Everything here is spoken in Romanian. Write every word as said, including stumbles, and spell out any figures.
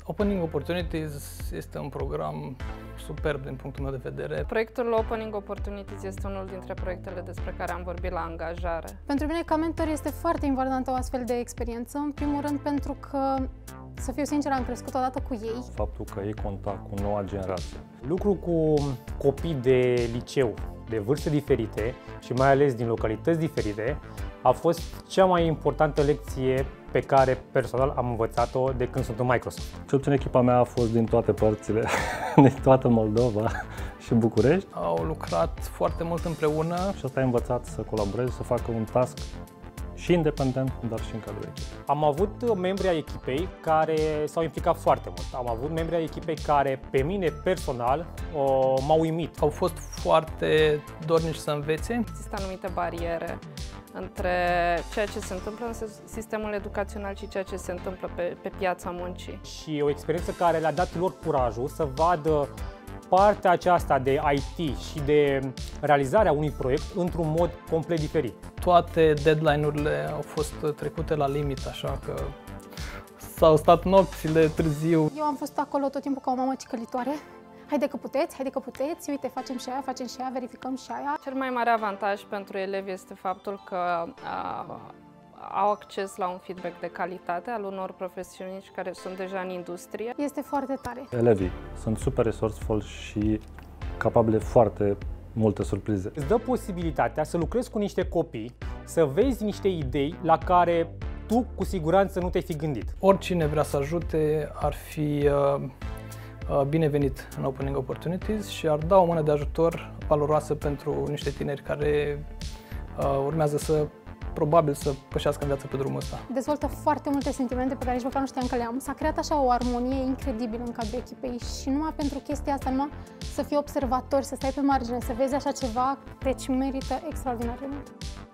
Opening Opportunities este un program superb din punctul meu de vedere. Proiectul Opening Opportunities este unul dintre proiectele despre care am vorbit la angajare. Pentru mine, ca mentor, este foarte importantă o astfel de experiență. În primul rând pentru că, să fiu sinceră, am crescut odată cu ei. Faptul că ei contact cu noua generație. Lucru cu copii de liceu, de vârste diferite și mai ales din localități diferite, a fost cea mai importantă lecție pe care personal am învățat-o de când sunt în Microsoft. Cel puțin echipa mea a fost din toate părțile, din toată Moldova și București. Au lucrat foarte mult împreună. Și asta a învățat să colaboreze, să facă un task și independent, dar și în cadrul echipei. Am avut membri ai echipei care s-au implicat foarte mult. Am avut membri ai echipei care, pe mine personal, m-au uimit. Au fost foarte dornici să învețe. Există anumite bariere între ceea ce se întâmplă în sistemul educațional și ceea ce se întâmplă pe, pe piața muncii. Și o experiență care le-a dat lor curajul să vadă partea aceasta de I T și de realizarea unui proiect într-un mod complet diferit. Toate deadline-urile au fost trecute la limit, așa că s-au stat nopțile târziu. Eu am fost acolo tot timpul ca o mamă cicălitoare. Haide că puteți, haide că puteți, uite, facem și aia, facem și aia, verificăm și aia. Cel mai mare avantaj pentru elevi este faptul că a, au acces la un feedback de calitate al unor profesioniști care sunt deja în industrie. Este foarte tare. Elevii sunt super resourceful și capabili foarte multe surprize. Îți dă posibilitatea să lucrezi cu niște copii, să vezi niște idei la care tu cu siguranță nu te-ai fi gândit. Oricine vrea să ajute ar fi uh, uh, binevenit în Opening Opportunities și ar da o mână de ajutor valoroasă pentru niște tineri care uh, urmează să probabil să pășească în viață pe drumul ăsta. Dezvoltă foarte multe sentimente pe care nici măcar nu știam că le am. S-a creat așa o armonie incredibilă în cadrul echipei și numai pentru chestia asta, numai să fii observator, să stai pe margine, să vezi așa ceva, deci merită extraordinar de mult.